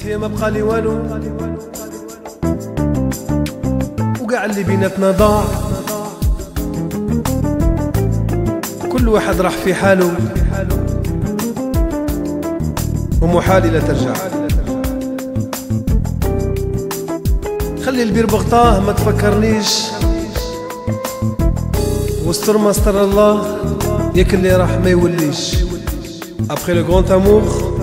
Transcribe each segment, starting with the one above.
فيها ما بقى لي والو، وقاع اللي بيناتنا ضاع، كل واحد راح في حاله، ومحال لا ترجع. خلي البير بغطاه ما تفكرنيش، واستر ما استر الله ياك اللي راح ما يوليش. ابخي لو غران امور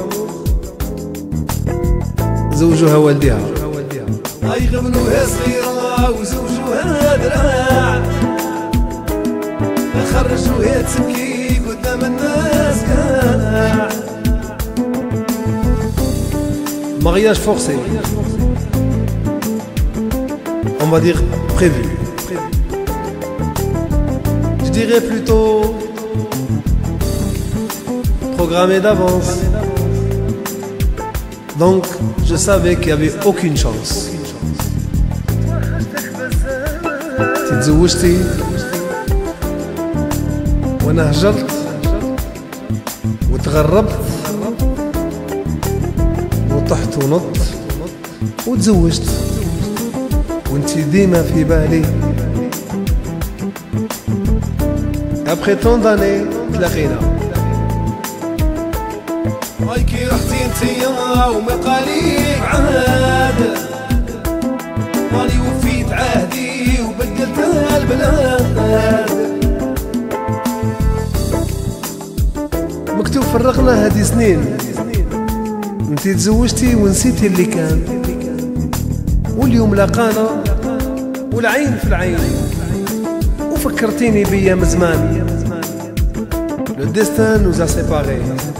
زوجوها والديها، هاي غبنوها صغيرة وزوجوها دراع، خرجوها تبكي قدام الناس كاع. Mariage forcé, on va dire prévu. Je dirais plutôt programmé d'avance. Donc je savais qu'il n'y avait aucune chance. تتزوجتي وانا هجرت وتغربت وطحت ونط وتزوجت، وانتي ديما في بالي. ابخي طون داني تلاقينا، هاي كي رحتي انتيا وما قاليك عاد، ماني وفيت عهدي وبدلت البلاد. مكتوب فرقنا هادي سنين، انتي تزوجتي ونسيتي اللي كان، واليوم لاقانا والعين في العين، وفكرتيني بيا زمان. لو ديستان نوزا سيباري.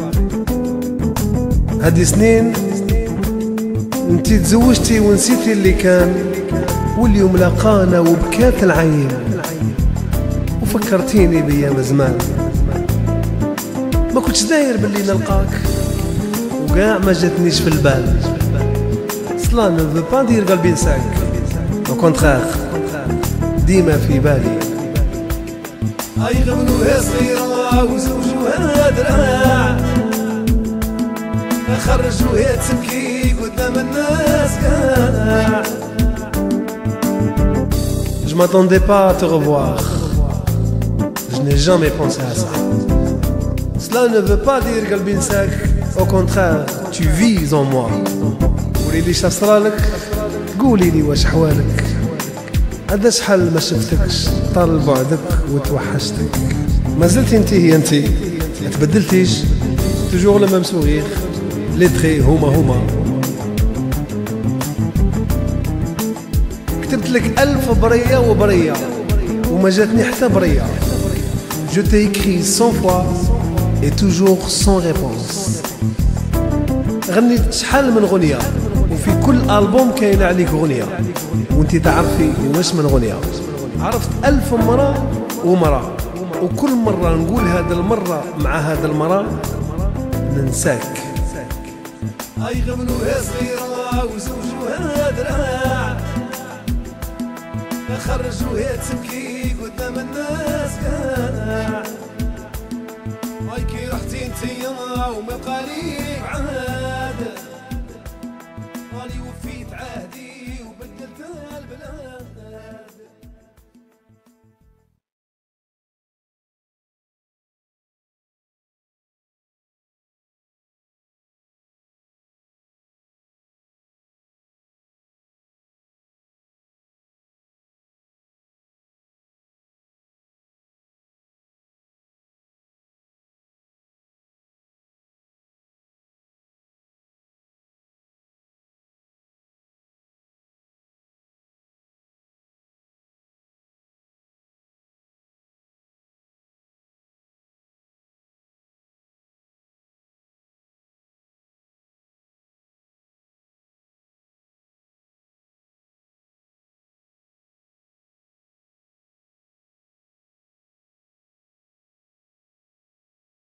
هادي سنين انتي تزوجتي ونسيتي اللي كان، واليوم لاقانا وبكات العين، وفكرتيني بيا زمان. ما كنتش داير باللي نلقاك، وقاع ما جاتنيش في البال. Cela ne veut pas dire قلبي نساك، au contraire ديما في بالي. هاي غبنوها صغيرة وزوجوها دراع، خرجوها تبكي قدام الناس كاع. Je m'attendais pas à te revoir, je n'ai jamais pensé à ça. Cela ne veut pas dire قلبي نساك، au contraire tu vis en moi. قولي لي شصرالك، قولي لي واش حوالك، هذا شحال ما شفتكش، طال بعدك وتوحشتك. ما زلتي انتي هي انتي، ما تبدلتيش، توجور لو ميم سورير، لي تري هما. كتبت لك 1000 برية وبرية وما جاتني حتى برية. Je t'ai écrit 100 fois et toujours sans réponse. غنيت شحال من غنية، وفي كل ألبوم كاين عليك غنية، وانتي تعرفي واش من غنية. عرفت 1000 مرة ومرة، وكل مرة نقول هذا المرة مع هذا المرة ننساك. هاي غبنوها صغيرة وزوجوها دراع، خرجوها تبكي قدام الناس كاع. هاي كي رحتي انتيا وما بقاليك عاد.